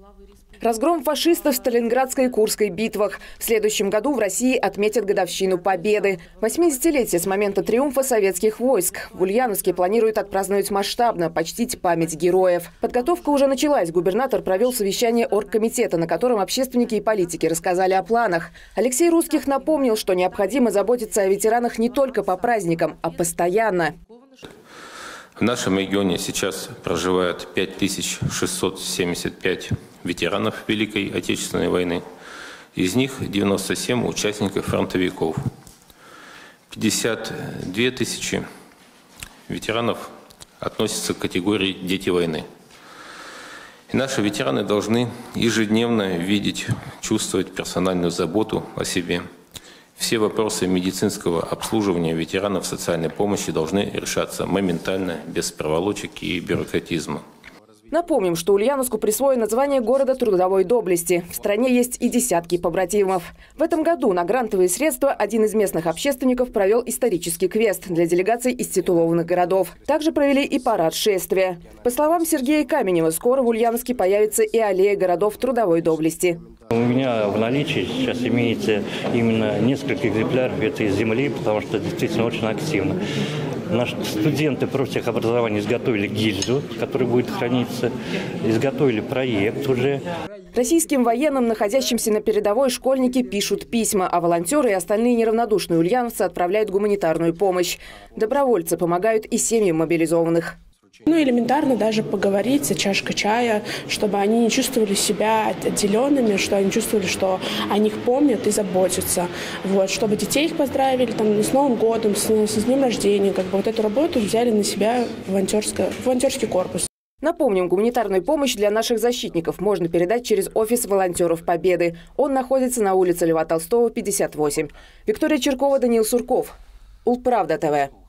Разгром фашистов в Сталинградской и Курской битвах. В следующем году в России отметят годовщину Победы. 80-летие с момента триумфа советских войск. В Ульяновске планируют отпраздновать масштабно, почтить память героев. Подготовка уже началась. Губернатор провел совещание оргкомитета, на котором общественники и политики рассказали о планах. Алексей Русских напомнил, что необходимо заботиться о ветеранах не только по праздникам, а постоянно. В нашем регионе сейчас проживает 5675 ветеранов Великой Отечественной войны. Из них 97 участников фронтовиков. 52 тысячи ветеранов относятся к категории «Дети войны». И наши ветераны должны ежедневно видеть, чувствовать персональную заботу о себе. Все вопросы медицинского обслуживания ветеранов социальной помощи должны решаться моментально, без проволочек и бюрократизма. Напомним, что Ульяновску присвоено звание города трудовой доблести. В стране есть и десятки побратимов. В этом году на грантовые средства один из местных общественников провел исторический квест для делегаций из титулованных городов. Также провели и парад шествия. По словам Сергея Каменева, скоро в Ульяновске появится и аллея городов трудовой доблести. У меня в наличии сейчас имеется именно несколько экземпляров этой земли, потому что действительно очень активно. Наши студенты профтехобразования изготовили гильзу, которая будет храниться, изготовили проект уже. Российским военным, находящимся на передовой, школьники пишут письма, а волонтеры и остальные неравнодушные ульяновцы отправляют гуманитарную помощь. Добровольцы помогают и семьям мобилизованных. Элементарно даже поговорить за чашкой чая, чтобы они не чувствовали себя отделенными, что они чувствовали, что о них помнят и заботятся. Чтобы детей их поздравили с Новым годом, с днем рождения. Эту работу взяли на себя волонтерский корпус. Напомним, гуманитарную помощь для наших защитников можно передать через офис волонтеров Победы. Он находится на улице Льва Толстого, 58. Виктория Черкова, Даниил Сурков. Улправда ТВ.